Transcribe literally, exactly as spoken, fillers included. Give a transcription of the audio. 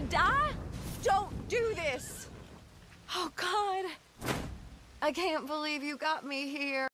die? Don't do this! Oh, God. I can't believe you got me here.